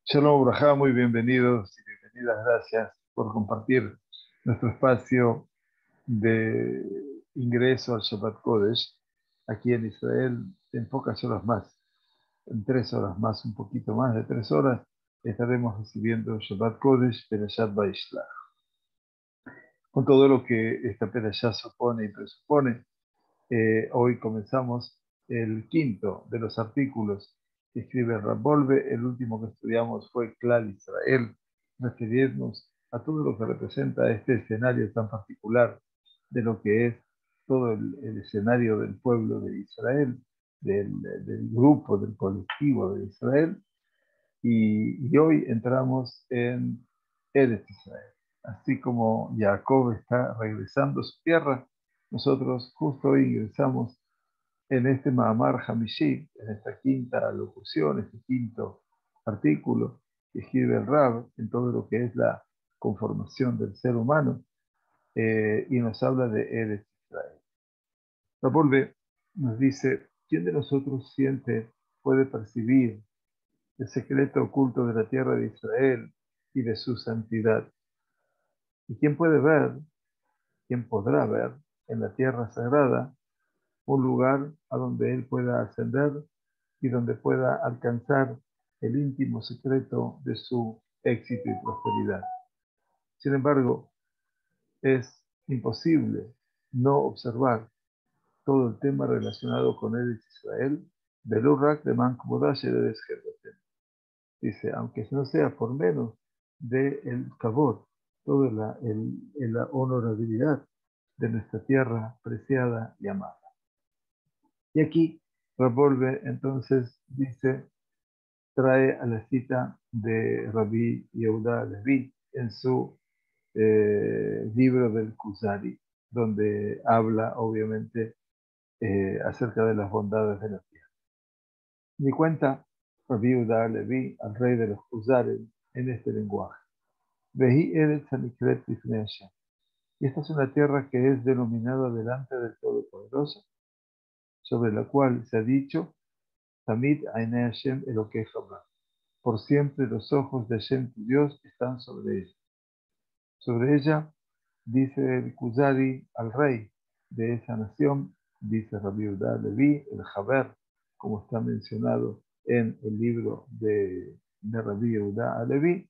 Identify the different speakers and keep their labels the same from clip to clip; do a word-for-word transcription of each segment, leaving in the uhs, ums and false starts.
Speaker 1: Shalom, Brajá, muy bienvenidos y bienvenidas. Gracias por compartir nuestro espacio de ingreso al Shabbat Kodesh aquí en Israel en pocas horas más, en tres horas más, un poquito más de tres horas, estaremos recibiendo Shabbat Kodesh de la Shabbat Vaishlach. Con todo lo que esta perashá supone y presupone, eh, hoy comenzamos el quinto de los artículos que escribe Rabolve. El último que estudiamos fue Klal Israel, referirnos a todo lo que representa este escenario tan particular de lo que es todo el, el escenario del pueblo de Israel, del, del grupo, del colectivo de Israel. Y, y hoy entramos en Eretz Israel. Así como Jacob está regresando a su tierra, nosotros justo hoy ingresamos en este Mahamar Hamishi, en esta quinta locución, este quinto artículo que escribe el Rab en todo lo que es la conformación del ser humano, eh, y nos habla de Eretz Israel. Rabbi nos dice: ¿quién de nosotros siente, puede percibir el secreto oculto de la tierra de Israel y de su santidad? ¿Y quién puede ver, quién podrá ver en la tierra sagrada un lugar a donde él pueda ascender y donde pueda alcanzar el íntimo secreto de su éxito y prosperidad? Sin embargo, es imposible no observar todo el tema relacionado con Eretz Israel, Belurak de Mankbodash Eretz Jerusalén. Dice, aunque no sea por menos de el Kabod, toda la, el, la honorabilidad de nuestra tierra preciada y amada. Y aquí Rabolve entonces dice, trae a la cita de Rabbi Yehuda Levi en su eh, libro del Kuzari, donde habla obviamente eh, acerca de las bondades de la tierra. Y cuenta Rabbi Yehuda Levi al rey de los Kuzares en este lenguaje. Vehi Eretz Hanikret Lifnei Hashem. Y esta es una tierra que es denominada delante del Todopoderoso, sobre la cual se ha dicho, Tamid Ainei Hashem Elokei Hamra. Por siempre los ojos de Hashem, tu Dios, están sobre ella. Sobre ella, dice el Kuzari al rey de esa nación, dice Rabbi Yehuda Levi, el Haber, como está mencionado en el libro de, de Rabbi Yehuda Levi,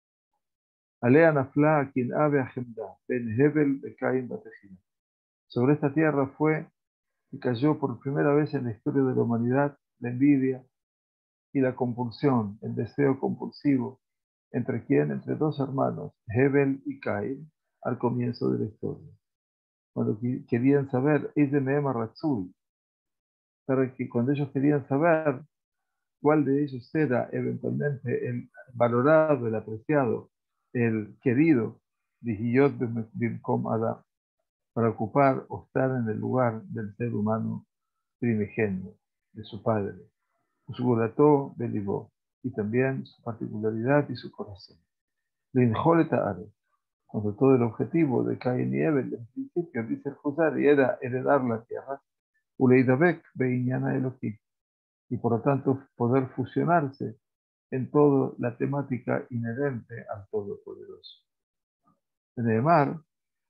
Speaker 1: Alea Nafla quien ave Ajemda, Ben Hebel Bekain Batejina. Sobre esta tierra fue que cayó por primera vez en la historia de la humanidad la envidia y la compulsión, el deseo compulsivo. ¿Entre quién? Entre dos hermanos, Hebel y Caín, al comienzo de la historia. Cuando querían saber, es de Mehema Ratzul, para que cuando ellos querían saber cuál de ellos era eventualmente el valorado, el apreciado, el querido, Dijiyot Bimkom Adam, para ocupar o estar en el lugar del ser humano primigenio, de su padre, su golató belibó, y también su particularidad y su corazón. Linjoleta Are, cuando todo el objetivo de Caín y Abel, en principio, dice el Josari, era heredar la tierra, Uleidabek Beiñana Elohim, y por lo tanto poder fusionarse en toda la temática inherente al Todopoderoso. Neemar,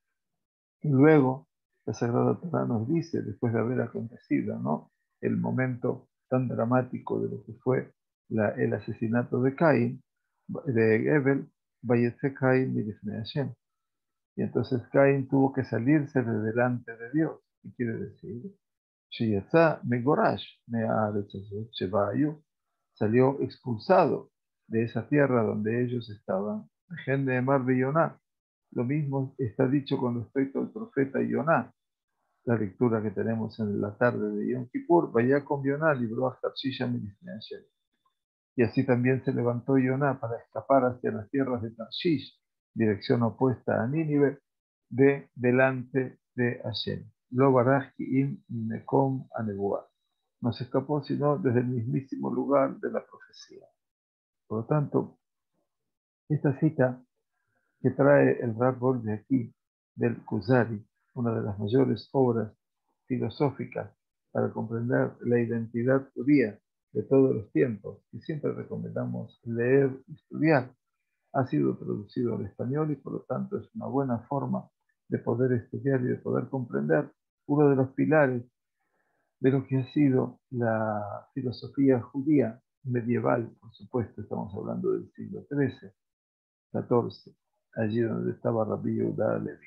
Speaker 1: y luego la Sagrada Torah nos dice, después de haber acontecido, ¿no?, el momento tan dramático de lo que fue la, el asesinato de Caín, de Abel, Vayetze Caín Milifnei Hashem. Y entonces Caín tuvo que salirse de delante de Dios. ¿Qué quiere decir? Sheyatza Megorash, Me'aretz Hazot Shebayu, salió expulsado de esa tierra donde ellos estaban. Dejen de Emar de Yoná. Lo mismo está dicho con respecto al profeta Yoná. La lectura que tenemos en la tarde de Yom Kippur, vaya con Yoná, libró a Tarshisha Milifnei Hashem. Y así también se levantó Yoná para escapar hacia las tierras de Tarshish, dirección opuesta a Nínive, de delante de Hashem. Lo baraj im mekom anebuah. No se escapó sino desde el mismísimo lugar de la profecía. Por lo tanto, esta cita que trae el Rabbol de aquí, del Kuzari, una de las mayores obras filosóficas para comprender la identidad judía de todos los tiempos, y siempre recomendamos leer y estudiar. Ha sido traducido al español y por lo tanto es una buena forma de poder estudiar y de poder comprender uno de los pilares de lo que ha sido la filosofía judía medieval. Por supuesto, estamos hablando del siglo trece, catorce, allí donde estaba Rabbi Yehuda Levi.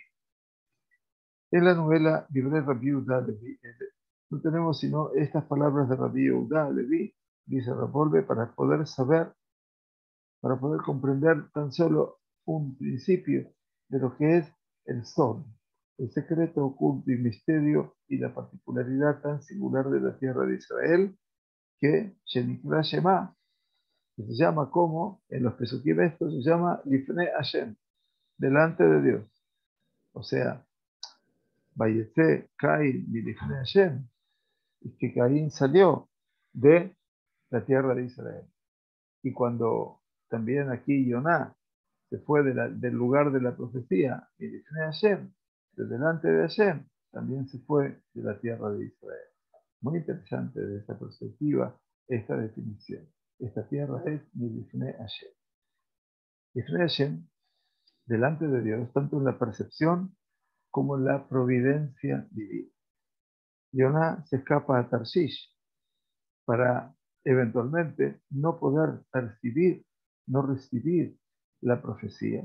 Speaker 1: En la novela Divrei Rabbi Yehuda Levi no tenemos sino estas palabras de Rabbi Yehuda Levi, dice Rapolve, para poder saber, para poder comprender tan solo un principio de lo que es el sol, el secreto oculto y misterio y la particularidad tan singular de la tierra de Israel, que Shenikra Shema, que se llama como, en los Pesukim estos, se llama Lifnei Hashem, delante de Dios. O sea, Vayetze Caín mi Lifnei Hashem, y que Caín salió de la tierra de Israel. Y cuando también aquí Yoná se fue de la, del lugar de la profecía, mi Lifnei Hashem, de delante de Hashem, también se fue de la tierra de Israel. Muy interesante desde esta perspectiva esta definición. Esta tierra es mi Lifnei Hashem. Lifnei Hashem, delante de Dios, tanto en la percepción como en la providencia divina. Yoná se escapa a Tarshish para eventualmente no poder percibir, no recibir la profecía,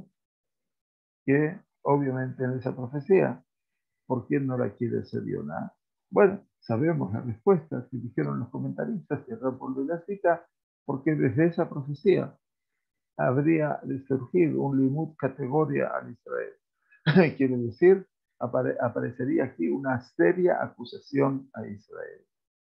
Speaker 1: que obviamente en esa profecía, ¿por quién no la quiere ser Yoná? Bueno, sabemos la respuesta que dijeron los comentaristas, que por la cita, porque desde esa profecía habría de surgir un limud categoría al Israel. Quiere decir, apare aparecería aquí una seria acusación a Israel.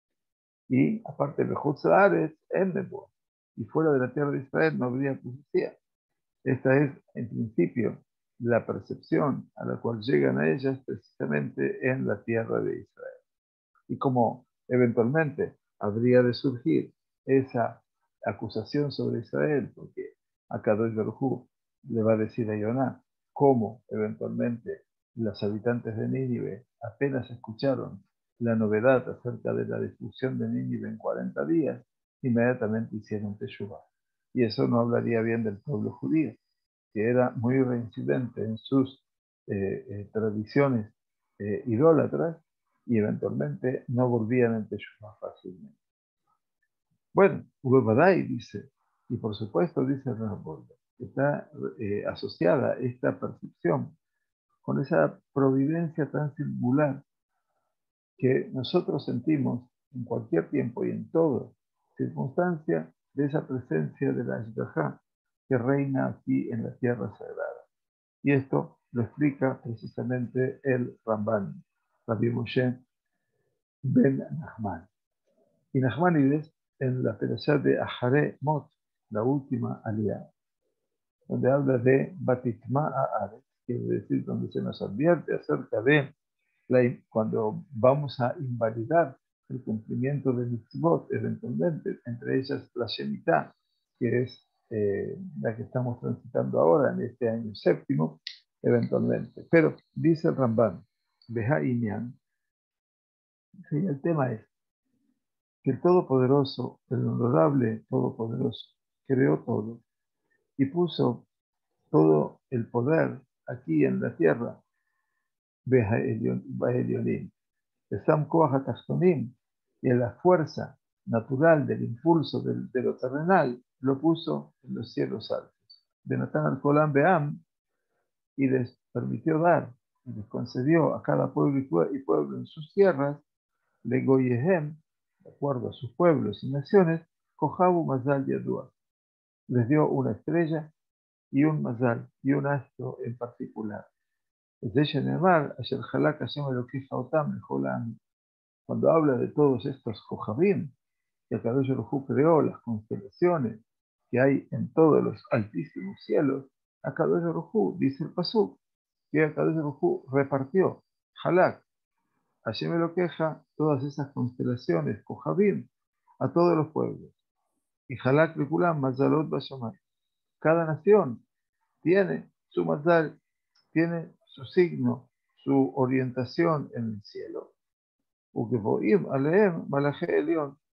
Speaker 1: Y aparte de Juzaares, en Nebo, y fuera de la tierra de Israel no habría profecía. Esta es, en principio, la percepción a la cual llegan a ellas precisamente en la tierra de Israel. Y como eventualmente habría de surgir esa acusación sobre Israel, porque a Kadosh Baruj Hu le va a decir a Yoná cómo eventualmente los habitantes de Nínive apenas escucharon la novedad acerca de la destrucción de Nínive en cuarenta días, inmediatamente hicieron Teshuvah. Y eso no hablaría bien del pueblo judío, que era muy reincidente en sus eh, eh, tradiciones eh, idólatras, y eventualmente no volvían en Teshuvah fácilmente. Bueno, Ubebadai dice, y por supuesto dice Rambolda, está eh, asociada esta percepción con esa providencia tan singular que nosotros sentimos en cualquier tiempo y en toda circunstancia de esa presencia de la Ashgajá que reina aquí en la tierra sagrada. Y esto lo explica precisamente el Ramban, Rabbi Moshe ben Nachman. Y Nachmanides, en la perashá de Ahare Mot, la última aliyah, donde habla de Batitma Haaretz, quiere decir donde se nos advierte acerca de la, cuando vamos a invalidar el cumplimiento de mitzvot, eventualmente, entre ellas la Shemitah, que es eh, la que estamos transitando ahora en este año séptimo, eventualmente. Pero dice el Ramban, Beha Inyan, el tema es que el Todopoderoso, el honorable Todopoderoso, creó todo y puso todo el poder aquí en la tierra, Beha Elionim, Sam Koach HaTachtonim, y en la fuerza natural del impulso del, de lo terrenal, lo puso en los cielos altos. Benatán al Kolam Beam, y les permitió dar, y les concedió a cada pueblo y pueblo en sus tierras, le Goyehem, de acuerdo a sus pueblos y naciones, Kohabu Mazal Yadua. Les dio una estrella y un Mazal, y un astro en particular. Cuando habla de todos estos Kohabim, que Akadosh Baruj Hu creó las constelaciones que hay en todos los altísimos cielos, Akadosh Baruj Hu, dice el Pasuk, que Akadosh Baruj Hu repartió, Halak, Hashem me lo queja, todas esas constelaciones, Kohabim, a todos los pueblos. Y Halak Lekulam, Mazalot Bashamay. Cada nación tiene su Mazal, tiene su signo, su orientación en el cielo. Ukevoim Aleem Malaje Elión.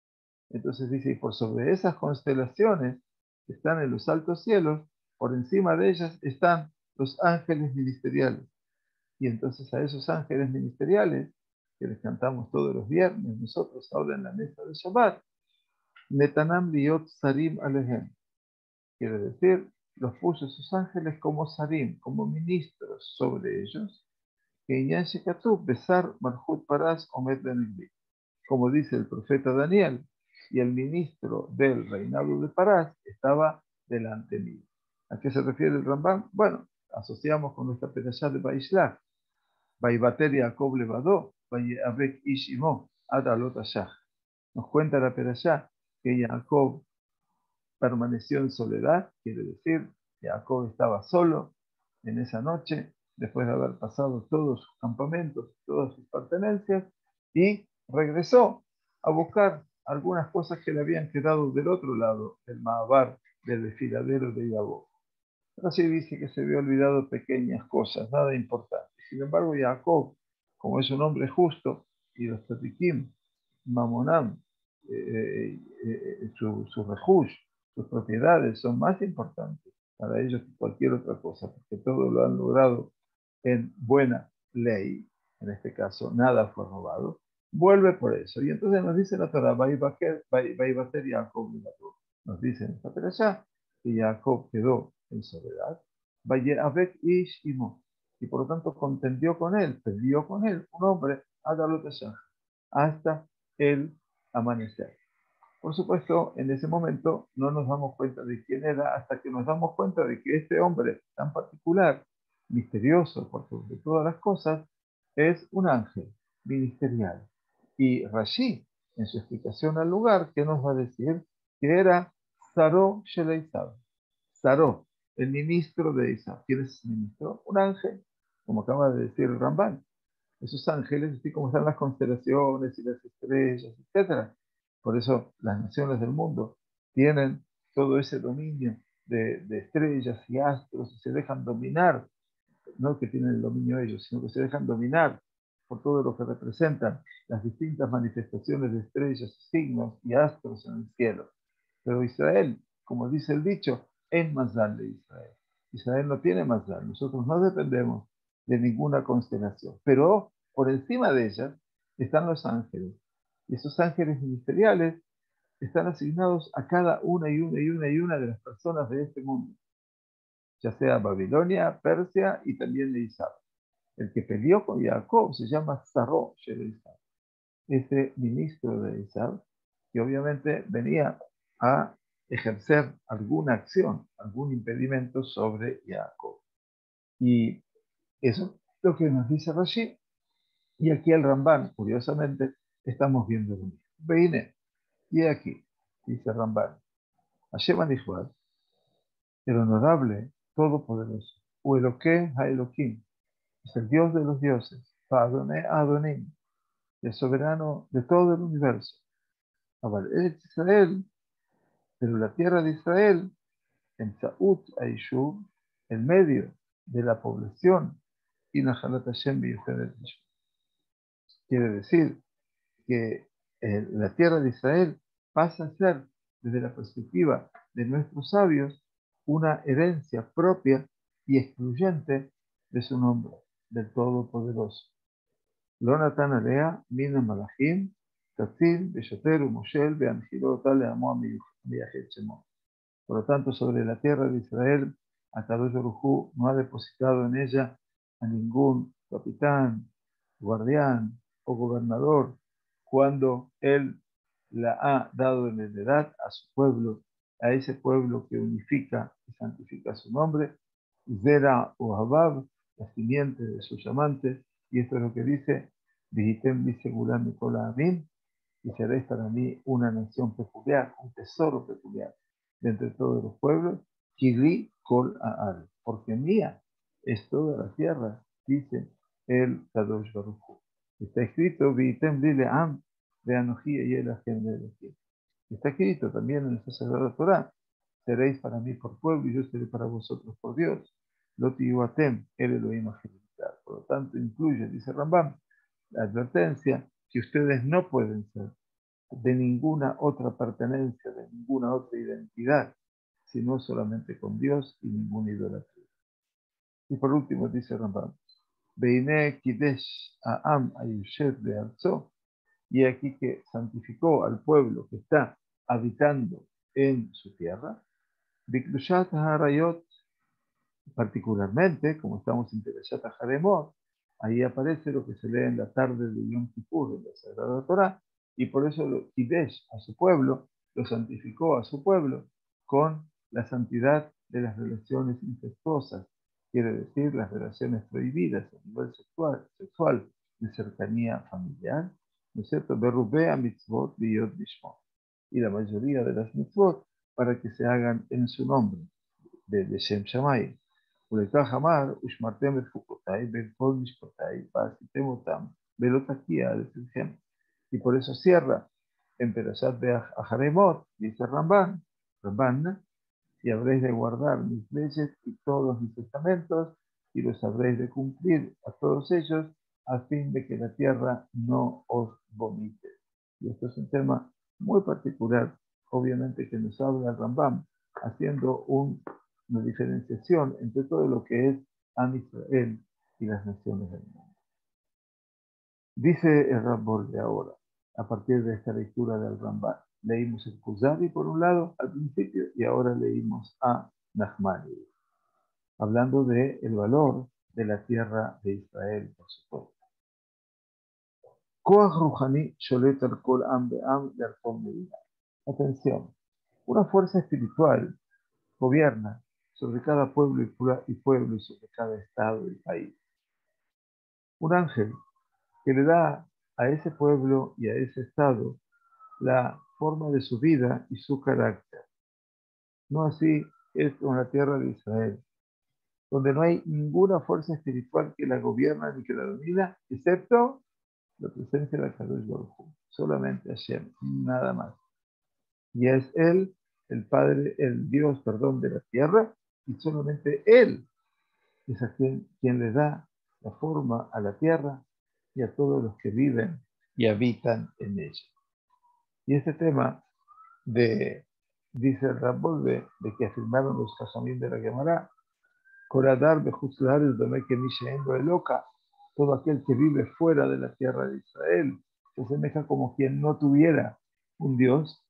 Speaker 1: Entonces dice, y por sobre esas constelaciones que están en los altos cielos, por encima de ellas están los ángeles ministeriales. Y entonces a esos ángeles ministeriales, que les cantamos todos los viernes, nosotros ahora en la mesa de Shabbat, Netanam liot sarim alehem. Quiere decir, los puso sus ángeles como sarim, como ministros sobre ellos, que Inyan Shekatub, besar Malchut Paras Omed Benigli. Como dice el profeta Daniel, y el ministro del reinado de Parás estaba delante mío. ¿A qué se refiere el Rambam? Bueno, asociamos con nuestra perashá de Baishlach. Vaibater Yaakov levadó, Vayavek ish imo, ad alot hashach. Nos cuenta la perashá que Jacob permaneció en soledad, quiere decir, Jacob estaba solo en esa noche, después de haber pasado todos sus campamentos, todas sus pertenencias, y regresó a buscar algunas cosas que le habían quedado del otro lado del Mahabar, del desfiladero de Jacob. Así dice que se había olvidado pequeñas cosas, nada importante. Sin embargo, Jacob, como es un hombre justo, y los tatikim, Mamonam, eh, eh, su, su rejush, sus propiedades son más importantes para ellos que cualquier otra cosa, porque todo lo han logrado en buena ley, en este caso nada fue robado, vuelve por eso. Y entonces nos dice la Torah, Vaibater Jacob, nos dice en esta perashá que Jacob quedó en soledad, Vayavek ish imo, y por lo tanto contendió con él, peleó con él, un hombre, hasta el amanecer. Por supuesto, en ese momento no nos damos cuenta de quién era hasta que nos damos cuenta de que este hombre tan particular, misterioso por sobre todas las cosas, es un ángel ministerial. Y Rashi, en su explicación al lugar, ¿qué nos va a decir? Que era Saró Sheleisab. Saró, el ministro de Isab. ¿Quién es el ministro? Un ángel, como acaba de decir el Ramban. Esos ángeles, así como están las constelaciones y las estrellas, etcétera. Por eso las naciones del mundo tienen todo ese dominio de, de estrellas y astros y se dejan dominar, no que tienen el dominio ellos, sino que se dejan dominar por todo lo que representan las distintas manifestaciones de estrellas, signos y astros en el cielo. Pero Israel, como dice el dicho, es Mazal de Israel. Israel no tiene Mazal, nosotros no dependemos de ninguna constelación, pero por encima de ellas están los ángeles. Y esos ángeles ministeriales están asignados a cada una y una y una y una de las personas de este mundo, ya sea Babilonia, Persia y también de Isaac. El que peleó con Jacob se llama Saró de Isaac, ese ministro de Isaac, que obviamente venía a ejercer alguna acción, algún impedimento sobre Jacob. Y eso es lo que nos dice Rashi. Y aquí el Ramban, curiosamente, estamos viendo lo mismo. Veine, y aquí, dice Ramban, Hashem Anihuad, el honorable, todopoderoso, o Eloque Haelokim, es el Dios de los dioses, Adonai Adonim, el soberano de todo el universo. Es Israel, pero la tierra de Israel, en Saúd Aishub, en medio de la población, y Nahalat Hashem Biyuchelet. Quiere decir que eh, la tierra de Israel pasa a ser, desde la perspectiva de nuestros sabios, una herencia propia y excluyente de su nombre, del Todopoderoso. Lo natan alea mina malachim, tatzil, beshoter, umoshel, beanjilot, aleamo, miyachet shemot. Por lo tanto, sobre la tierra de Israel, Akadosh Baruj Hu no ha depositado en ella a ningún capitán, guardián o gobernador, cuando él la ha dado en heredad a su pueblo, a ese pueblo que unifica y santifica su nombre, Zera o Habab, la simiente de sus amantes, y esto es lo que dice, Digitem dice Gulam Nicola Amin, y seréis para mí una nación peculiar, un tesoro peculiar de entre todos los pueblos, Kili Kol Aal, porque mía es toda la tierra, dice el Kadosh Baruj Hu. Está escrito, Vitem Lile Am, de Anojía y el Agente de Elegir. Está escrito también en esta Sagrada Torah, seréis para mí por pueblo y yo seré para vosotros por Dios. Loti Yuatem, el Elohim Agilitar. Por lo tanto, incluye, dice Rambam, la advertencia que ustedes no pueden ser de ninguna otra pertenencia, de ninguna otra identidad, sino solamente con Dios y ninguna idolatría. Y por último dice Rambam, Beiné Kidesh Aam Ayushet de Arzo, y aquí que santificó al pueblo que está habitando en su tierra, Biklushat Harayot, particularmente, como estamos en Perashat Haremot, ahí aparece lo que se lee en la tarde de Yom Kippur en la Sagrada Torá, y por eso lo Kidesh a su pueblo, lo santificó a su pueblo con la santidad de las relaciones incestuosas, quiere decir las relaciones prohibidas a nivel sexual, sexual de cercanía familiar, ¿no es cierto? Berubea mitzvot biyot bishmo, y la mayoría de las mitzvot para que se hagan en su nombre, de, de Shem Shammai. ולכך אמר, ושמרתם את חוקותיי ואת כל משפטיי, ועשיתם אותם, ולא תקיע לפניכם. Y por eso cierra en Perashat de Aharemot, dice Ramban, Ramban, y habréis de guardar mis leyes y todos mis testamentos, y los habréis de cumplir a todos ellos, a fin de que la tierra no os vomite. Y esto es un tema muy particular, obviamente, que nos habla Rambam, haciendo un, una diferenciación entre todo lo que es Am Israel y las naciones del mundo. Dice el Rambam de ahora, a partir de esta lectura del Rambam, leímos el Kuzari por un lado al principio y ahora leímos a Nachmani, hablando del el valor de la tierra de Israel por su pueblo. Koach Ruhani Sholet al Kol Am Be'am de Arkom Medina. Atención, una fuerza espiritual gobierna sobre cada pueblo y pueblo y sobre cada estado y país. Un ángel que le da a ese pueblo y a ese estado la forma de su vida y su carácter. No así es con la tierra de Israel, donde no hay ninguna fuerza espiritual que la gobierna ni que la domina, excepto la presencia de Kadosh Baruj Hu, solamente Hashem, nada más. Y es Él, el Padre, el Dios, perdón, de la tierra, y solamente Él es a quien, quien le da la forma a la tierra y a todos los que viven y habitan en ella. Y este tema de, dice el Rambolve, de que afirmaron los Jajamim de la Gemara, Koradar Bejuzlar es Dome que Mishaendo Eloka, todo aquel que vive fuera de la tierra de Israel, se asemeja como quien no tuviera un Dios.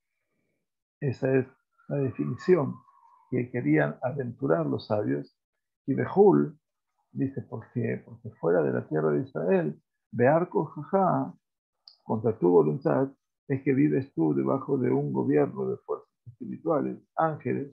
Speaker 1: Esa es la definición que querían aventurar los sabios. Y Behul dice, porque, porque fuera de la tierra de Israel, Bearco Jajá, contra tu voluntad, es que vives tú debajo de un gobierno de fuerzas espirituales, ángeles,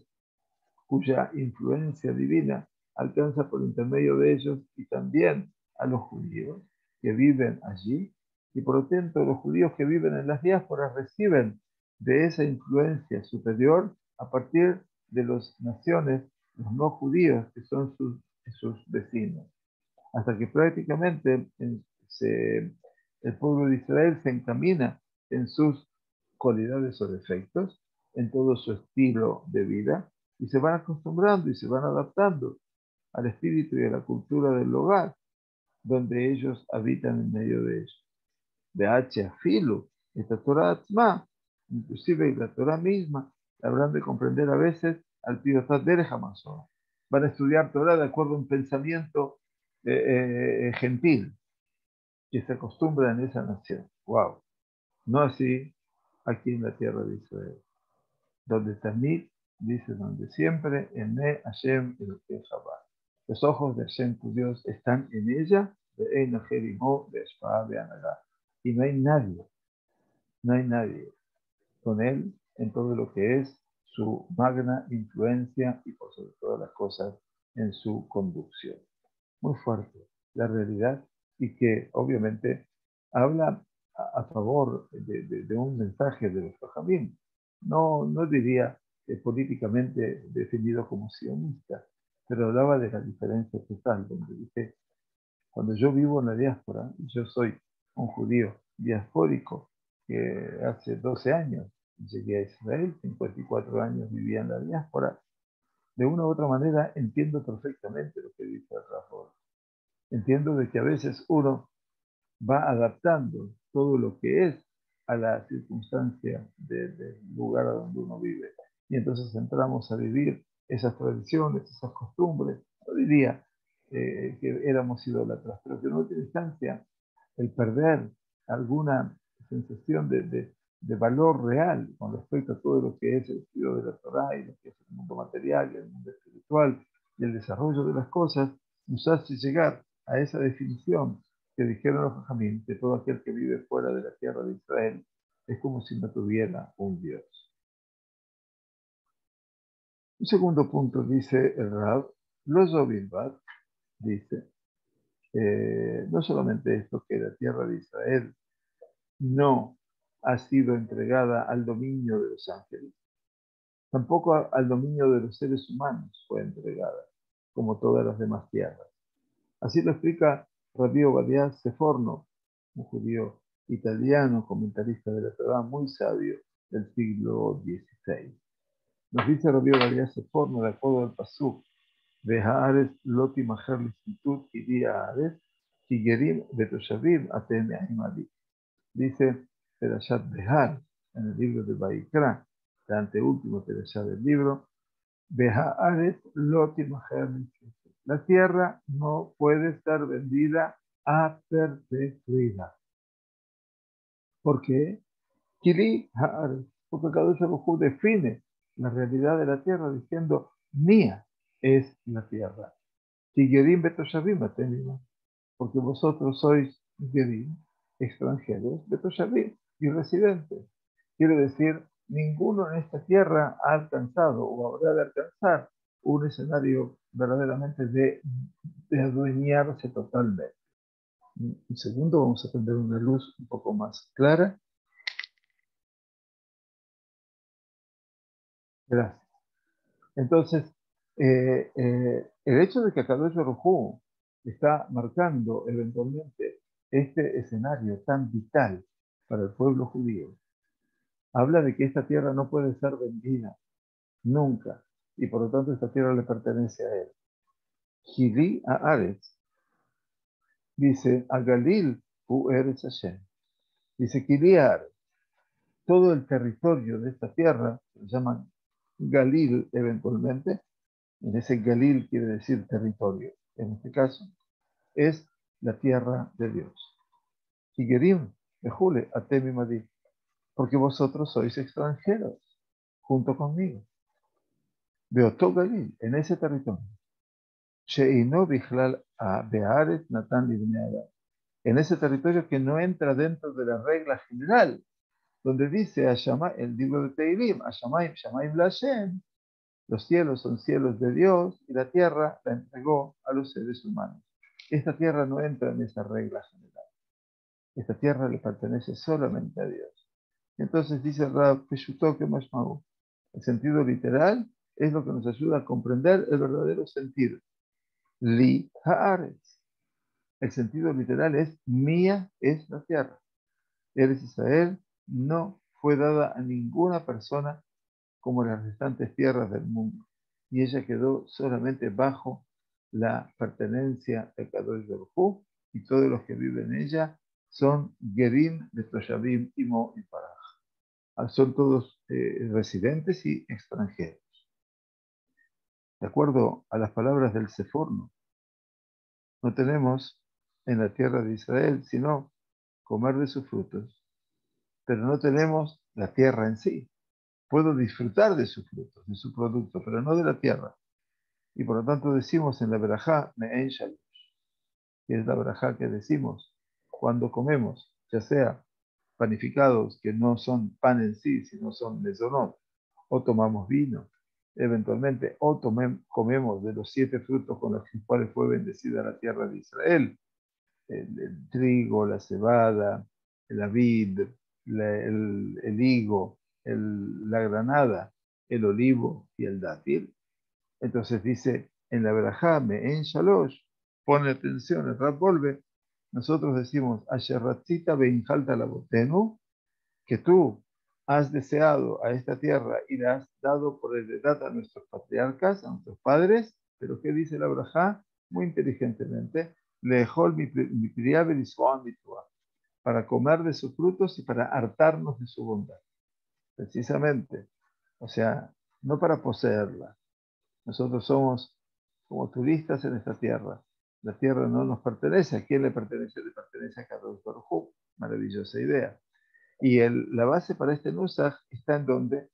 Speaker 1: cuya influencia divina alcanza por intermedio de ellos y también a los judíos que viven allí, y por lo tanto los judíos que viven en las diásporas reciben de esa influencia superior a partir de las naciones, los no judíos, que son sus, sus vecinos, hasta que prácticamente en, se, el pueblo de Israel se encamina en sus cualidades o defectos, en todo su estilo de vida, y se van acostumbrando y se van adaptando al espíritu y a la cultura del hogar, donde ellos habitan en medio de ellos. De H. Filo, esta Torah Atzma, inclusive la Torah misma, la habrán de comprender a veces al Piyotat Derech HaMasor. Van a estudiar Torah de acuerdo a un pensamiento eh, eh, gentil que se acostumbra en esa nación. Wow. No así aquí en la tierra de Israel, donde Tamid dice, donde siempre Ene Hashem el Jabá. Los ojos de Hashem, tu Dios, están en ella, de Ein Ajerimo, de Espada, de Anagá. Y no hay nadie, no hay nadie con él en todo lo que es su magna influencia y por sobre todas las cosas en su conducción. Muy fuerte la realidad, y que obviamente habla a, a favor de, de, de un mensaje de los Jajamim. No, no diría eh, políticamente definido como sionista, pero hablaba de la diferencia total, donde dice, cuando yo vivo en la diáspora, y yo soy un judío diaspórico, que hace doce años llegué a Israel, cincuenta y cuatro años vivía en la diáspora, de una u otra manera entiendo perfectamente lo que dice el Rafa. Entiendo de que a veces uno va adaptando todo lo que es a la circunstancia de- del lugar a donde uno vive. Y entonces entramos a vivir esas tradiciones, esas costumbres. No diría eh, que éramos idólatras, pero que en última instancia el perder alguna sensación de, de- de valor real con respecto a todo lo que es el estudio de la Torá y lo que es el mundo material y el mundo espiritual y el desarrollo de las cosas, nos hace llegar a esa definición que dijeron los Jajamín, de todo aquel que vive fuera de la tierra de Israel, es como si no tuviera un Dios. Un segundo punto dice el Rab, los Obilbat, dice, eh, no solamente esto, que la tierra de Israel no ha sido entregada al dominio de los ángeles, tampoco a- al dominio de los seres humanos fue entregada, como todas las demás tierras. Así lo explica Rabbi Obadiah Seforno, un judío italiano, comentarista de la Torá, muy sabio del siglo dieciséis. Nos dice Rabbi Obadiah Seforno, de acuerdo al Pasuk, de Haares Loti Maher Listitut y Día Haares, Kigerim Betoshavim Atem Ahimadi. Dice Perashat Behar, en el libro de Baikra, la anteúltimo Perashat del libro, Behaaret Loti Maher Listitut. La tierra no puede estar vendida a perpetuidad. ¿Por qué? Kili Haaret, porque cada uno define la realidad de la tierra diciendo, mía es la tierra. Kigerim Betoshavim Atem, porque vosotros sois Gerim, extranjeros, Betoshavim y residentes. Quiere decir, ninguno en esta tierra ha alcanzado o habrá de alcanzar un escenario verdaderamente de, de adueñarse totalmente. Un segundo, vamos a prender una luz un poco más clara. Gracias. Entonces, eh, eh, el hecho de que Akadosh Baruj Hu está marcando eventualmente este escenario tan vital para el pueblo judío, habla de que esta tierra no puede ser vendida nunca, y por lo tanto esta tierra le pertenece a él. Gili a Aretz, dice a Galil u Eretz Hashem. Dice Gili a Aretz, todo el territorio de esta tierra, se llaman Galil eventualmente, en ese Galil quiere decir territorio, en este caso, es la tierra de Dios. Higerim, Bejule, Atemi Madi, porque vosotros sois extranjeros, junto conmigo. Beoto Galil, en ese territorio. Sheino Bichlal a Bearet Natan Libneada, en ese territorio que no entra dentro de la regla general, donde dice Ashama, el libro de Teirim, Ashamaim, Shamaim Lashem, los cielos son cielos de Dios y la tierra la entregó a los seres humanos. Esta tierra no entra en esa regla general. Esta tierra le pertenece solamente a Dios. Entonces dice Rab Peshuto que Mashmau. El sentido literal es lo que nos ayuda a comprender el verdadero sentido. Li Haaretz. El sentido literal es mía es la tierra. Eres Israel no fue dada a ninguna persona como las restantes tierras del mundo, y ella quedó solamente bajo la pertenencia de Kadosh Baruj Hu, y todos los que viven en ella son Gerim, Betoshavim, Imo y Paraj. Son todos eh, residentes y extranjeros. De acuerdo a las palabras del Seforno, no tenemos en la tierra de Israel sino comer de sus frutos, pero no tenemos la tierra en sí. Puedo disfrutar de sus frutos, de su producto, pero no de la tierra. Y por lo tanto decimos en la verajá, Me'en Shalosh, que es la verajá que decimos cuando comemos, ya sea panificados que no son pan en sí, sino son mesonot, o tomamos vino, eventualmente, o tomem, comemos de los siete frutos con los cuales fue bendecida la tierra de Israel, el, el trigo, la cebada, la vid, la, el, el higo, el, la granada, el olivo y el dátil. Entonces dice en la verajá, en Shalosh, pone atención, el Rab vuelve, nosotros decimos, Asherratzita beinjalta la botenu, que tú has deseado a esta tierra y la has dado por heredad a nuestros patriarcas, a nuestros padres, pero ¿qué dice la verajá? Muy inteligentemente, lejol mi priabe para comer de sus frutos y para hartarnos de su bondad. Precisamente. O sea, no para poseerla. Nosotros somos como turistas en esta tierra. La tierra no nos pertenece. ¿A quién le pertenece? Le pertenece a Kadosh Baruj Hu. Maravillosa idea. Y el, la base para este nusaj está en donde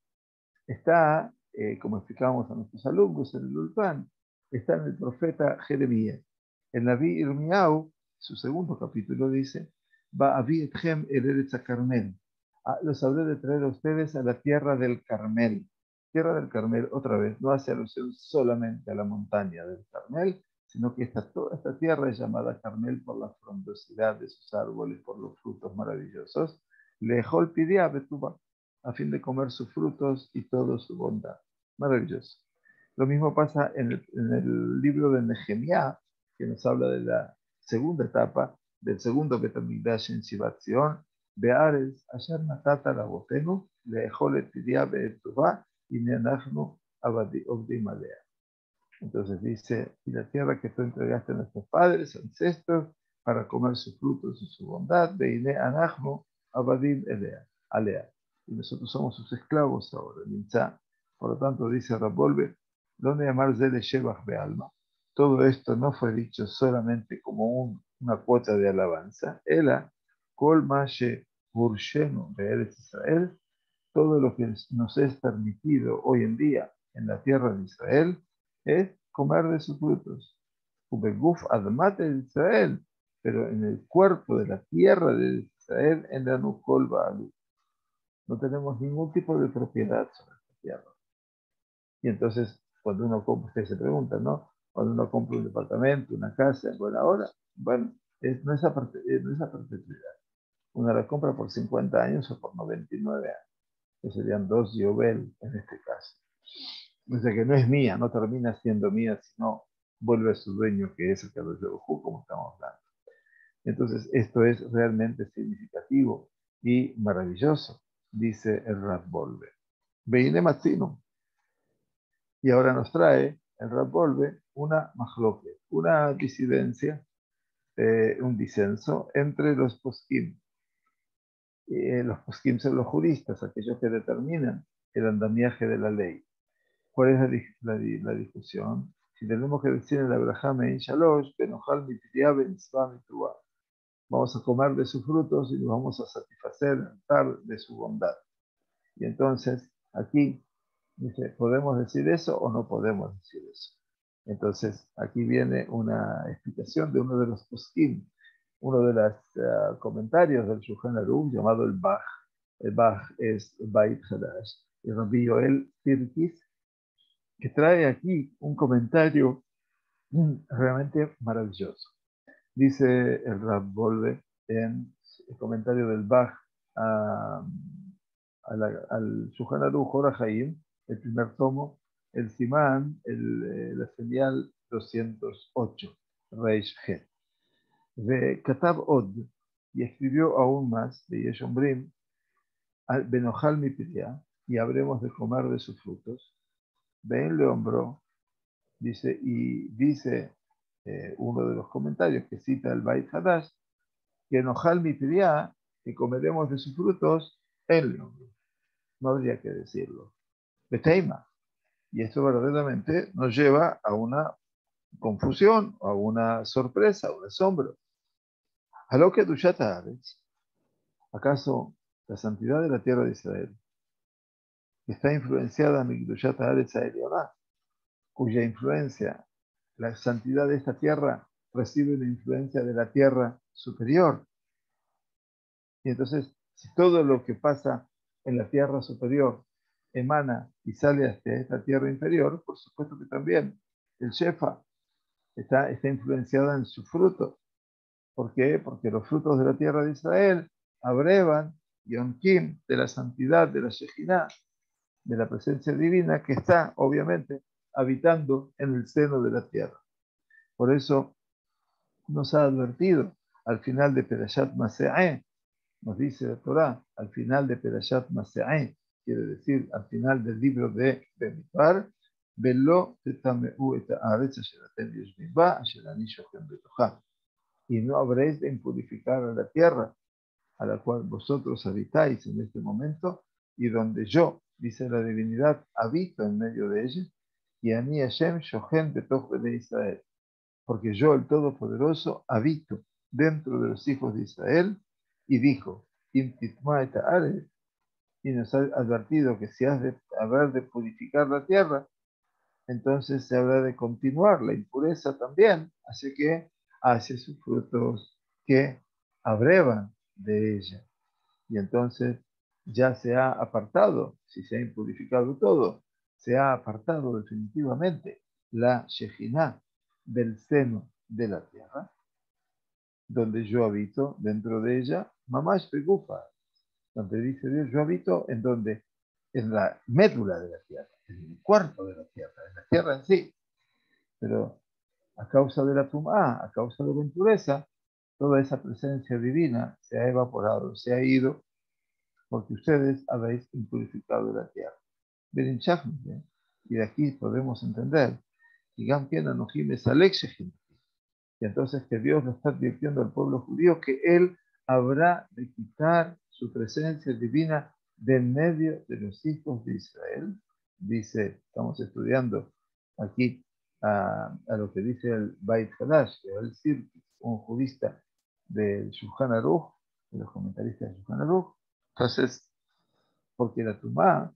Speaker 1: está, eh, como explicábamos a nuestros alumnos en el Ulpan, está en el profeta Jeremías. El Naví Irmiau, su segundo capítulo, dice: Va a etchem el Eretz Carmel. Los habré de traer a ustedes a la tierra del Carmel. Tierra del Carmel, otra vez, no hace alusión solamente a la montaña del Carmel, sino que esta, toda esta tierra es llamada Carmel por la frondosidad de sus árboles, por los frutos maravillosos. Lejol pidiá betuba, a fin de comer sus frutos y toda su bondad. Maravilloso. Lo mismo pasa en el, en el libro de Nehemías, que nos habla de la segunda etapa, del segundo Bet HaMikdash en Shivat Zion. Be'aretz asher natata labotenu le'echol et pidiá be'etuvá y ne'anachnu obdim alea. Entonces dice: y la tierra que tú entregaste a nuestros padres, ancestros, para comer sus frutos y su bondad, veine anachnu abadim alea. Y nosotros somos sus esclavos ahora, Nimtzá. Por lo tanto, dice Rabbolbe, donde llamar Zele Shebach Bealma. Todo esto no fue dicho solamente como un, una cuota de alabanza. Ela, Kol Mashe Burshenu Be'eretz Israel, todo lo que nos es permitido hoy en día en la tierra de Israel es comer de sus frutos. Ubeguf Admate de Israel, pero en el cuerpo de la tierra de Israel, en la Nukol Baalu. No tenemos ningún tipo de propiedad sobre esta tierra. Y entonces, cuando uno compra, ustedes se preguntan, ¿no? Cuando uno compra un departamento, una casa en buena hora, bueno, es, no, es a, no es a perpetuidad. Uno la compra por cincuenta años o por noventa y nueve años, que serían dos Yobel en este caso. O sea que no es mía, no termina siendo mía, sino vuelve a su dueño, que es el Kadosh Baruj Hu, como estamos hablando. Entonces, esto es realmente significativo y maravilloso, dice el Rav Wolbe. Veine Matzino. Y ahora nos trae el Rav Wolbe una majloque, una disidencia, eh, un disenso entre los poskim. Eh, los poskim son los juristas, aquellos que determinan el andamiaje de la ley. ¿Cuál es la, la, la discusión? Si tenemos que decir en la Abraham en Shalosh, Benojal Mitiria Benzva Mitruah. Vamos a comer de sus frutos y nos vamos a satisfacer de su bondad. Y entonces, aquí dice, ¿podemos decir eso o no podemos decir eso? Entonces, aquí viene una explicación de uno de los poskim, uno de los uh, comentarios del Shulchan Aruch llamado el Bach. El Bach es Bait Hadash. Y Rabbi Yoel Tirkis, que trae aquí un comentario realmente maravilloso. Dice el Rav Wolbe en el comentario del Bach a, a la, al Shulchan Aruch Or HaChaim, el primer tomo, el Simán, el, eh, la señal doscientos ocho, Reish He. De Katab Od, y escribió aún más, de Yeshombrim, Benojal Mipiria, y habremos de comer de sus frutos. Ben le hombró, dice, y dice eh, uno de los comentarios que cita el Bait Hadash, que enojal Mipiria, que comeremos de sus frutos, él le hombró. No habría que decirlo. Beteima. Y esto verdaderamente nos lleva a una confusión, a una sorpresa, a un asombro. A lo que Dushat Haaretz, ¿acaso la santidad de la tierra de Israel está influenciada en Dushat Haaretz Elionah, cuya influencia, la santidad de esta tierra recibe la influencia de la tierra superior? Y entonces, si todo lo que pasa en la tierra superior emana y sale hacia esta tierra inferior, por supuesto que también el Shefa está, está influenciada en su fruto. ¿Por qué? Porque los frutos de la tierra de Israel abrevan Yom Kim de la santidad de la Shejinah, de la presencia divina que está, obviamente, habitando en el seno de la tierra. Por eso nos ha advertido al final de Perashat Mase'eh, nos dice la Torah, al final de Perashat Mase'eh, quiere decir al final del libro de Bemidbar, Velo tetameu et haaretz asher atem yoshvim ba, asher ani shochem betocha. Y no habréis de impurificar a la tierra, a la cual vosotros habitáis en este momento, y donde yo, dice la divinidad, habito en medio de ella, y Ani Hashem Shohen Betoch Bnei Israel, porque yo, el Todopoderoso, habito dentro de los hijos de Israel, y dijo, Im titma et haaretz, y nos ha advertido que si has de haber de purificar la tierra, entonces se habrá de continuar la impureza también, así que hace sus frutos que abrevan de ella. Y entonces ya se ha apartado, si se ha impurificado todo, se ha apartado definitivamente la Shejinah del seno de la tierra, donde yo habito dentro de ella, Mamash Begufa, donde dice Dios, yo habito en donde, en la médula de la tierra, en el cuerpo de la tierra, en la tierra en sí. Pero a causa de la tumá, a causa de la impureza, toda esa presencia divina se ha evaporado, se ha ido, porque ustedes habéis impurificado la tierra. Y de aquí podemos entender, y entonces que Dios le está advirtiendo al pueblo judío que Él habrá de quitar su presencia divina de en medio de los hijos de Israel. Dice, estamos estudiando aquí a, a lo que dice el Beit Hadash, el Sirkis, un jurista del Shulchan Aruch, de los comentaristas del Shulchan Aruch. Entonces, porque la tumá,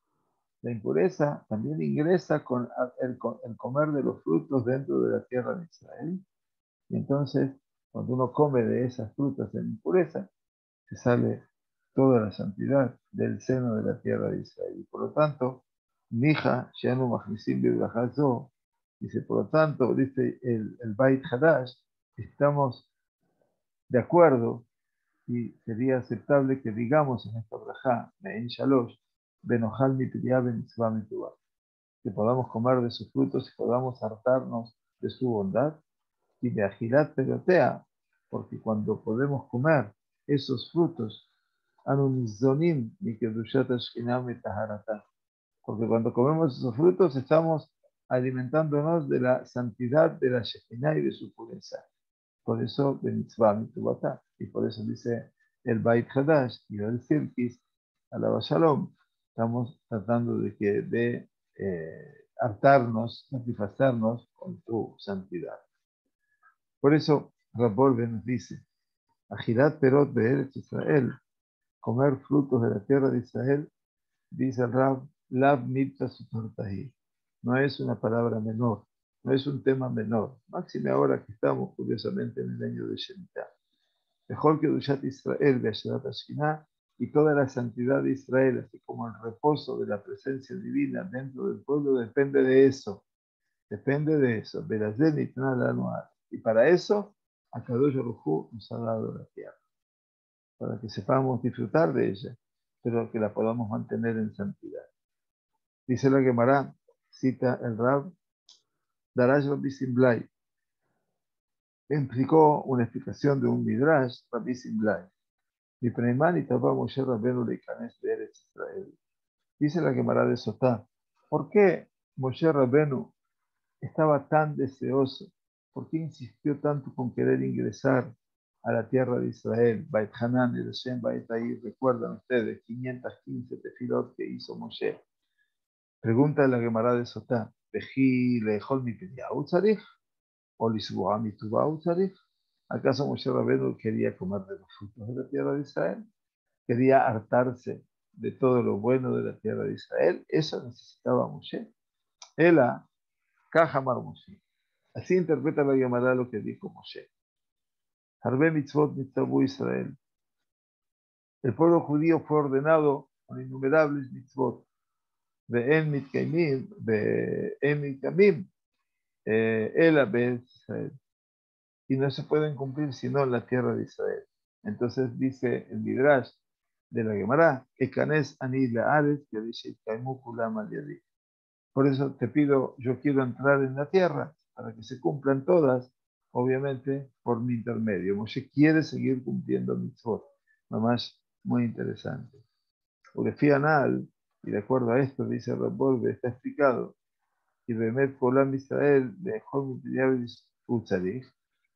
Speaker 1: la impureza, también ingresa con el, el comer de los frutos dentro de la tierra de Israel. Y entonces, cuando uno come de esas frutas en impureza, se sale toda la santidad del seno de la tierra de Israel. Y por lo tanto, Mija, Shanu Mahnisim Bebrahazo, dice, por lo tanto, dice el, el Beit Hadash, estamos de acuerdo y sería aceptable que digamos en esta brajá, Mein Shalosh, Benohal Mitriya Benitzvah Mitubah, que podamos comer de sus frutos y podamos hartarnos de su bondad, y de agilat pelotea, porque cuando podemos comer esos frutos, anunizonim mi kedushat ashkinam etaharata, porque cuando comemos esos frutos estamos alimentándonos de la santidad de la Shekinah y de su pureza. Por eso, de mitzvah mitubata, y por eso dice el Beit Hadash y el Sirkis, alaba Shalom, estamos tratando de que de eh, hartarnos, satisfacernos con tu santidad. Por eso, Rabbi nos dice, Ajirat perot be'eretz Israel, comer frutos de la tierra de Israel, dice el Rab, lav mitzvah sutortahi. No es una palabra menor, no es un tema menor. Máxime ahora que estamos, curiosamente, en el año de Shemitah. Mejor que Dushat Israel, Be'asherat Ashkinah, y toda la santidad de Israel, así como el reposo de la presencia divina dentro del pueblo, depende de eso. Depende de eso. Y para eso, Akadosh Baruj Hu nos ha dado la tierra, para que sepamos disfrutar de ella, pero que la podamos mantener en santidad. Dice la Gemara, cita el Rab, Darash Rabbi Simblai, explicó una explicación de un Midrash, Rabbi Simblai. Mi Preiman y Tabá Moshe Rabbeinu Leikanes de Eretz Israel. Dice la Gemara de Sotá, ¿por qué Moshe Rabbeinu estaba tan deseoso? ¿Por qué insistió tanto con querer ingresar a la tierra de Israel? Beit Hanan y Hashem Beit Ahí, recuerdan ustedes, quinientos quince tefilot que hizo Moshe. Pregunta la Gemara de Sotá, ¿Vejí lejol mi pediau tzarich? ¿O lisboa mi tubau tzarich? ¿Acaso Moshe Rabbeinu quería comer de los frutos de la tierra de Israel? ¿Quería hartarse de todo lo bueno de la tierra de Israel? Eso necesitaba Moshe. Ela, Kajamar Moshe. Así interpreta la Gemara lo que dijo Moshe. Harbe mitzvot mitzabu Israel. El pueblo judío fue ordenado con innumerables mitzvot. Ve'en mitkaimim, ve'en mitkamim, ela be'ez Israel. Y no se pueden cumplir sino en la tierra de Israel. Entonces dice el Midrash de la Gemara, Ekanes ani la'aretz yadishet kaimu kulam al yadi. Por eso te pido, yo quiero entrar en la tierra para que se cumplan todas, obviamente por mi intermedio. Moshe quiere seguir cumpliendo mitzvot. Mamás, muy interesante. Urefi Anal, y de acuerdo a esto, dice Rabbi, está explicado, y Bemet Kolam Israel de Utzarich,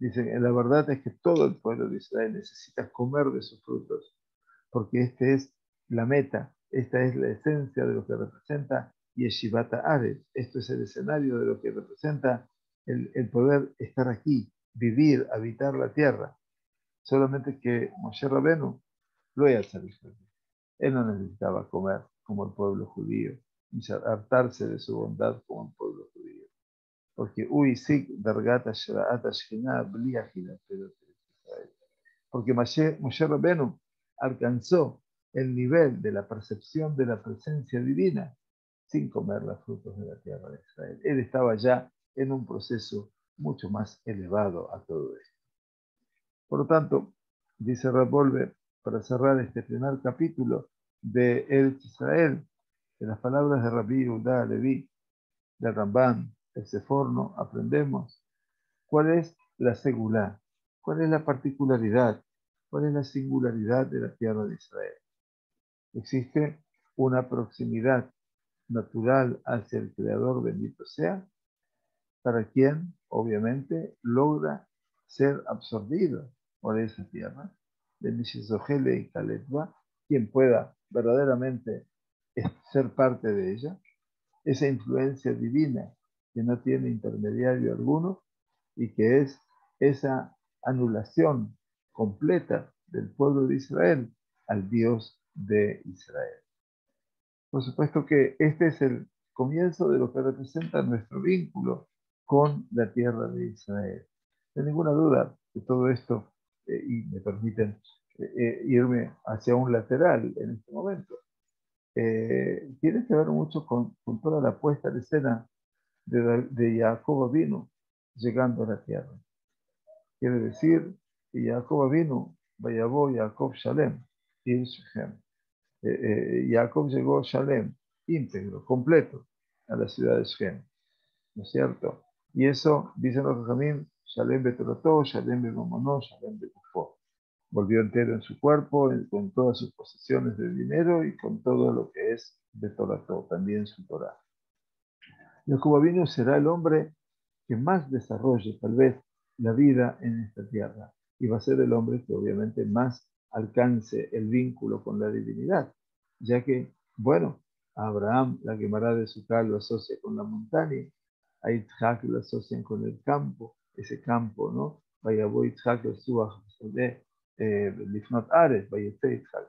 Speaker 1: Dicen, la verdad es que todo el pueblo de Israel necesita comer de sus frutos, porque esta es la meta, esta es la esencia de lo que representa Yeshivata Ares. Esto es el escenario de lo que representa el, el poder estar aquí, vivir, habitar la tierra. Solamente que Moshe Rabenu lo iba a hacer. Él no necesitaba comer como el pueblo judío, ni hartarse de su bondad como el pueblo judío. Porque uy, sí, dargata shraata shkina bli achilat perot Israel. Porque Moshe, Moshe Rabenu alcanzó el nivel de la percepción de la presencia divina sin comer los frutos de la tierra de Israel. Él estaba ya en un proceso mucho más elevado a todo esto. Por lo tanto, dice Rabolver, para cerrar este primer capítulo de Eretz Israel, en las palabras de Rabbi Yehuda Levi, de Ramban, el Seforno, aprendemos cuál es la segulá, cuál es la particularidad, cuál es la singularidad de la tierra de Israel. Existe una proximidad natural hacia el Creador, bendito sea, para quien, obviamente, logra ser absorbido por esa tierra, de Mishizogele y Kaletba, quien pueda verdaderamente ser parte de ella, esa influencia divina que no tiene intermediario alguno y que es esa anulación completa del pueblo de Israel al Dios de Israel. Por supuesto que este es el comienzo de lo que representa nuestro vínculo con la tierra de Israel. No hay ninguna duda que todo esto, eh, y me permiten eh, irme hacia un lateral en este momento, eh, tiene que ver mucho con, con toda la puesta en escena de, de Jacob vino llegando a la tierra. Quiere decir que Jacob vino, Vayabó Jacob Shalem, y Shechem. Eh, eh, Jacob llegó Shalem, íntegro, completo, a la ciudad de Shechem, ¿no es cierto? Y eso, dicen los Jamín, Shalem Betorotó, Shalem Bemomonó, Shalem Bekufó. Volvió entero en su cuerpo, con todas sus posesiones de dinero y con todo lo que es de Torató, también su Torah. Jacob vino será el hombre que más desarrolle tal vez la vida en esta tierra y va a ser el hombre que obviamente más alcance el vínculo con la divinidad, ya que, bueno, a Abraham la Gemara de Sukkah lo asocia con la montaña, a Yitzhak lo asocian con el campo, ese campo, ¿no? Vayabó Yitzhak de Lifnot Ares, Vayete Yitzhak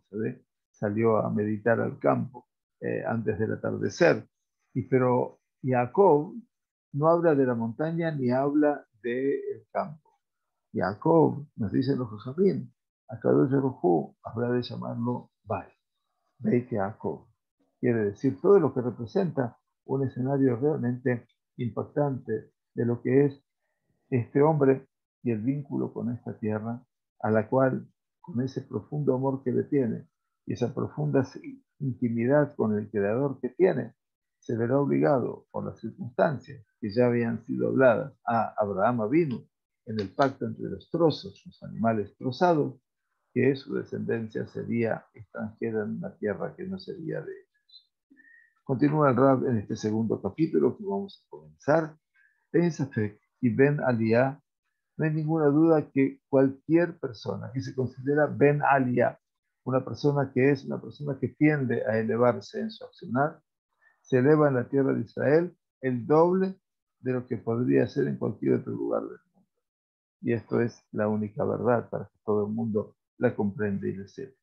Speaker 1: salió a meditar al campo eh, antes del atardecer, y pero Jacob no habla de la montaña ni habla del campo. Jacob, nos dicen los Jajamín, Akadosh Baruj Hu habrá de llamarlo Bai, Beit Jacob. Quiere decir todo lo que representa un escenario realmente impactante de lo que es este hombre y el vínculo con esta tierra, a la cual, con ese profundo amor que le tiene y esa profunda intimidad con el Creador que tiene, se verá obligado por las circunstancias que ya habían sido habladas a Abraham Avinu en el pacto entre los trozos, los animales trozados, que su descendencia sería extranjera en una tierra que no sería de ellos. Continúa el Rab en este segundo capítulo que vamos a comenzar. En Safek y Ben Aliyah, no hay ninguna duda que cualquier persona que se considera Ben Aliyah, una persona que es una persona que tiende a elevarse en su accionar, se eleva en la tierra de Israel el doble de lo que podría ser en cualquier otro lugar del mundo. Y esto es la única verdad para que todo el mundo la comprenda y la sepa.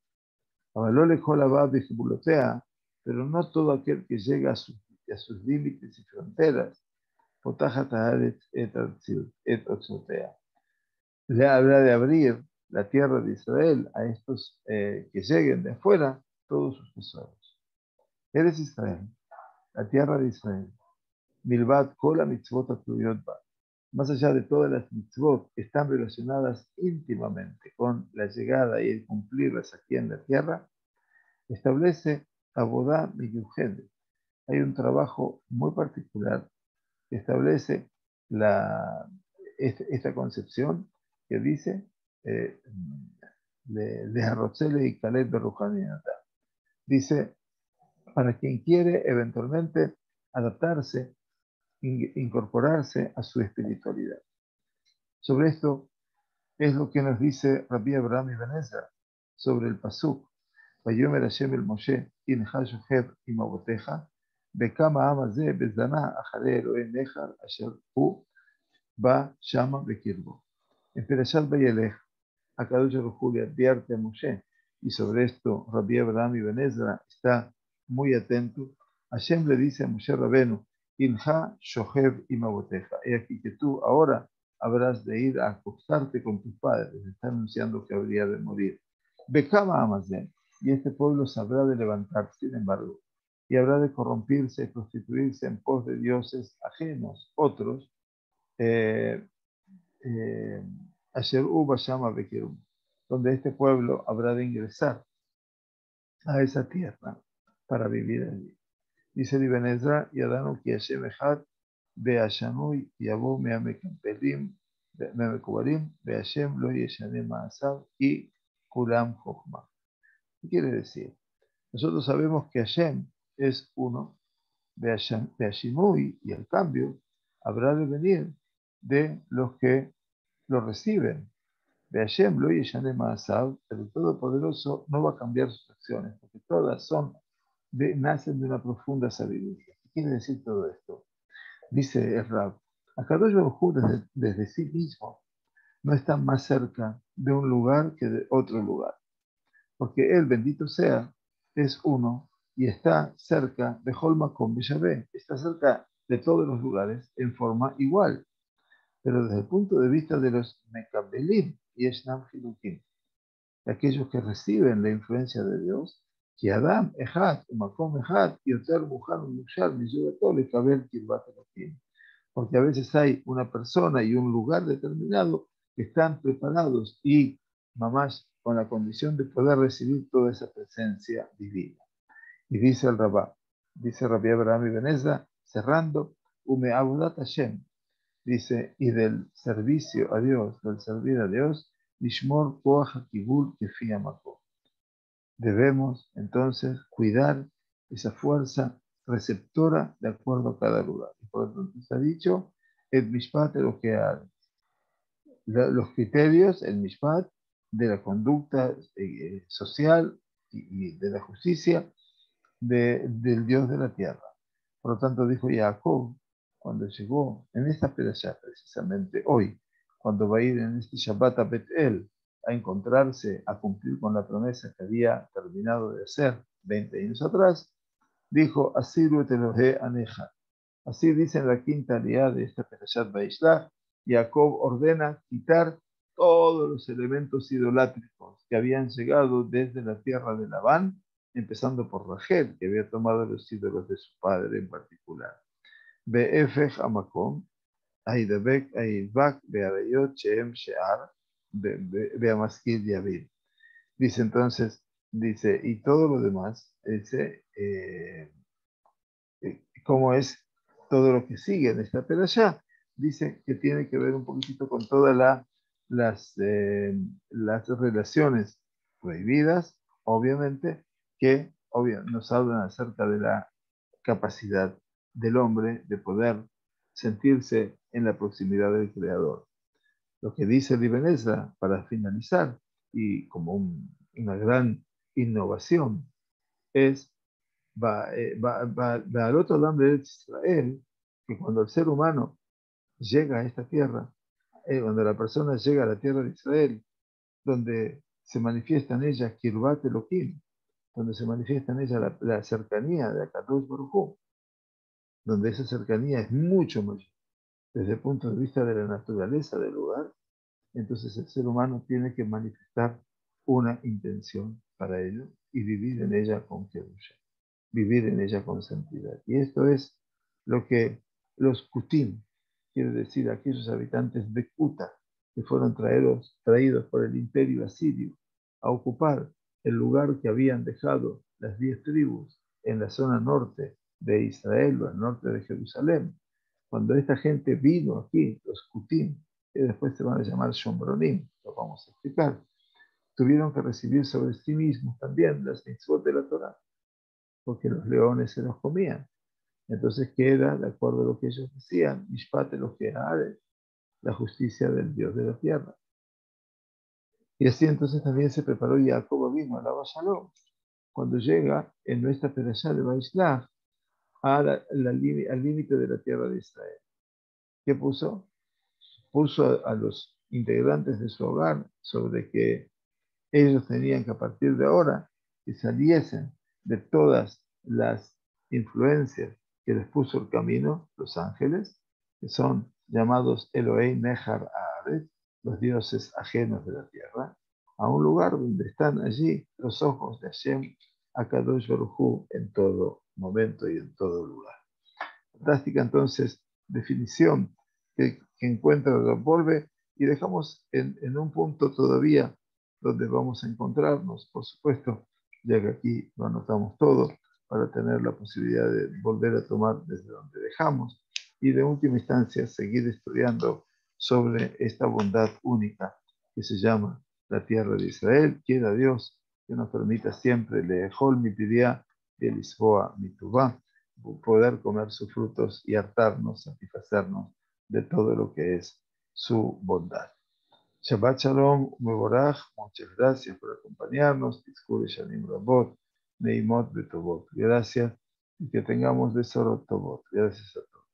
Speaker 1: Pero no todo aquel que llega a sus, a sus límites y fronteras, le habrá de abrir la tierra de Israel a estos eh, que lleguen de afuera todos sus tesoros. Eres Israel, la tierra de Israel. Milvat kola mitzvot atluyot ba. Más allá de todas las mitzvot que están relacionadas íntimamente con la llegada y el cumplirlas aquí en la tierra, establece abodá miyuhed. Hay un trabajo muy particular que establece la, esta, esta concepción que dice eh, de Arrotzele y Caleb de Rujaninata. Dice, para quien quiere eventualmente adaptarse, in, incorporarse a su espiritualidad. Sobre esto es lo que nos dice Rabbi Abraham Ibn Ezra sobre el pasuk. Vayomer Hashem el Moshe, Incha Shochev Imaboteja, Bekama Am Hazeh Bezana Acharei Elohei Nechar Asher Hu Ba Shama Bekirbo. En Perashat Vayelech, Akadosh Baruj Hu le advierte a Moshe, y sobre esto Rabbi Abraham Ibn Ezra está muy atento. Hashem le dice a Moshe Rabenu, Incha Shochev Imaboteja, he aquí que tú ahora habrás de ir a acostarte con tus padres. Está anunciando que habría de morir. Bekama Am Hazeh, y este pueblo sabrá de levantarse, sin embargo, y habrá de corrompirse y prostituirse en pos de dioses ajenos, otros, eh, eh, Asher Uba Shama Bekirum, donde este pueblo habrá de ingresar a esa tierra para vivir allí. Dice Ibn Ezra, Yadanu ki Hashem Echad be'ashanui yabo me'amekampelim me'amekubalim be'Hashem lo yeshane ma'asav y kulam chokhmah. ¿Qué quiere decir? Nosotros sabemos que Hashem es uno, be'ashinui, y el cambio habrá de venir de los que lo reciben. De Hashem lo yeshane ma'asav, el Todopoderoso no va a cambiar sus acciones, porque todas son de, nacen de una profunda sabiduría. ¿Qué quiere decir todo esto? Dice el Rab, Akadosh Baruj Hu desde, desde sí mismo no está más cerca de un lugar que de otro lugar, porque Él, bendito sea, es uno y está cerca de Holmakom Beyabé, está cerca de todos los lugares en forma igual. Pero desde el punto de vista de los Mekabelim y Eshnam Hilukim, de aquellos que reciben la influencia de Dios, que Adam, Ejad, Makom Ejad, y Oter Mujar, Mushar, Miyugatol, y Kabel, Kirbat Elohim. Porque a veces hay una persona y un lugar determinado que están preparados y, mamás, con la condición de poder recibir toda esa presencia divina. Y dice el Rabá, dice Rabbi Abraham Ibn Ezra, cerrando, Ume Abudat Hashem, dice, y del servicio a Dios, del servir a Dios, Nishmor Koach HaKibul Kefi Hamako. Debemos entonces cuidar esa fuerza receptora de acuerdo a cada lugar. Y por lo tanto está dicho, el Mishpat lo que los criterios, el Mishpat, de la conducta eh, social y, y de la justicia de, del Dios de la tierra. Por lo tanto, dijo Jacob, cuando llegó en esta perashá, precisamente hoy, cuando va a ir en este Shabbat a Betel a encontrarse, a cumplir con la promesa que había terminado de hacer veinte años atrás, dijo, Asiru et Elohe aneja. Así dice en la quinta aliá de esta perashat Vaishlach, Jacob ordena quitar todos los elementos idolátricos que habían llegado desde la tierra de Labán, empezando por Rachel, que había tomado los ídolos de su padre en particular. Be'efech amakom, Aidabek Aidbak Be'arayot Sheem She'ar Be'amaskil Yavid. Dice entonces, dice, y todo lo demás, dice, eh, cómo es todo lo que sigue en esta perashá, dice que tiene que ver un poquitito con todas la, las, eh, las relaciones prohibidas, obviamente, que obvio, nos hablan acerca de la capacidad del hombre de poder sentirse en la proximidad del Creador. Lo que dice Ibn Ezra, para finalizar, y como un, una gran innovación, es va, eh, va, va, va al otro lado de Israel, que cuando el ser humano llega a esta tierra, eh, cuando la persona llega a la tierra de Israel, donde se manifiesta en ella Kirbat Elohim, donde se manifiesta en ella la, la cercanía de Akadosh Baruj Hu, donde esa cercanía es mucho mayor desde el punto de vista de la naturaleza del lugar, entonces el ser humano tiene que manifestar una intención para ello y vivir en ella con Kedusha, vivir en ella con santidad. Y esto es lo que los Kutim, quiere decir aquellos habitantes de Kuta, que fueron traídos, traídos por el imperio asirio a ocupar el lugar que habían dejado las diez tribus en la zona norte de Israel o al norte de Jerusalén. Cuando esta gente vino aquí, los Kutim, que después se van a llamar Shombronim, lo vamos a explicar, tuvieron que recibir sobre sí mismos también las mitzvot de la Torah, porque los leones se los comían. Entonces queda, de acuerdo a lo que ellos decían, Mishpat Elohei Haaretz, la justicia del Dios de la tierra. Y así entonces también se preparó Jacob vino a la Shalom. Cuando llega en nuestra perashá de Vaishlach a la, la, al límite de la tierra de Israel. ¿Qué puso? Puso a, a los integrantes de su hogar sobre que ellos tenían que a partir de ahora que saliesen de todas las influencias que les puso el camino, los ángeles, que son llamados Elohei Nehar Haaretz, los dioses ajenos de la tierra, a un lugar donde están allí los ojos de Hashem Akadosh Baruj Hu en todo momento y en todo lugar. Fantástica entonces definición que, que encuentra Volve y dejamos en, en un punto todavía donde vamos a encontrarnos, por supuesto, ya que aquí lo anotamos todo para tener la posibilidad de volver a tomar desde donde dejamos y de última instancia seguir estudiando sobre esta bondad única que se llama la tierra de Israel. Quiera Dios que nos permita siempre lejol mi pidiá de Lisboa mi tubá, poder comer sus frutos y hartarnos, satisfacernos de todo lo que es su bondad. Shabbat Shalom, Mevorach, muchas gracias por acompañarnos. Discure Shanim Rabot, Neimot Betobot. Gracias y que tengamos Besorot Tobot. Gracias a todos.